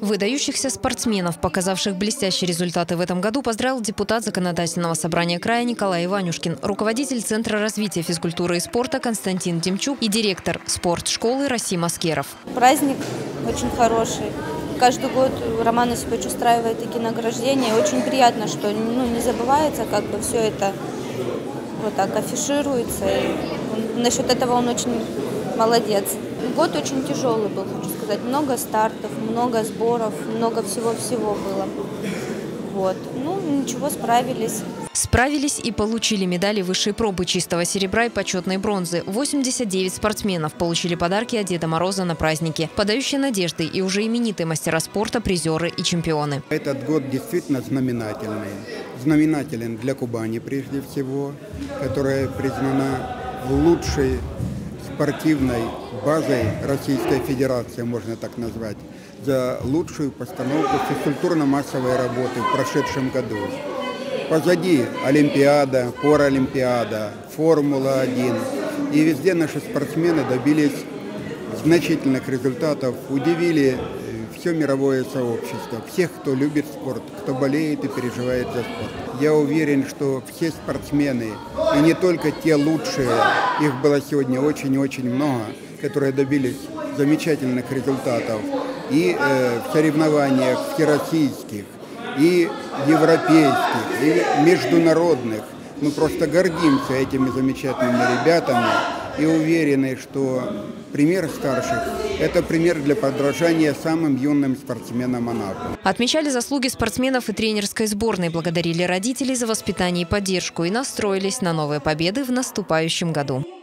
Выдающихся спортсменов, показавших блестящие результаты в этом году, поздравил депутат Законодательного собрания края Николай Иванюшкин, руководитель Центра развития физкультуры и спорта Константин Демчук и директор спортшколы Расим Аскеров. Праздник очень хороший. Каждый год Роман Осипович устраивает такие награждения. Очень приятно, что не забывается, как бы все это вот так афишируется. И насчет этого он очень молодец. Год очень тяжелый был, хочу сказать. Много стартов, много сборов, много всего-всего было. Вот. Ничего, справились. Справились и получили медали высшей пробы чистого серебра и почетной бронзы. 89 спортсменов получили подарки от Деда Мороза на праздники. Подающие надежды и уже именитые мастера спорта, призеры и чемпионы. Этот год действительно знаменательный. Знаменателен для Кубани прежде всего, которая признана лучшей спортивной базой Российской Федерации, можно так назвать, за лучшую постановку физкультурно-массовой работы в прошедшем году. Позади Олимпиада, Паралимпиада, Формула-1. И везде наши спортсмены добились значительных результатов, удивили все мировое сообщество, всех, кто любит спорт, кто болеет и переживает за спорт. Я уверен, что все спортсмены, и не только те лучшие, их было сегодня очень-очень много, которые добились замечательных результатов и в соревнованиях всероссийских, и европейских, и международных. Мы просто гордимся этими замечательными ребятами и уверены, что пример старших – это пример для подражания самым юным спортсменам Анапы. Отмечали заслуги спортсменов и тренерской сборной, благодарили родителей за воспитание и поддержку и настроились на новые победы в наступающем году.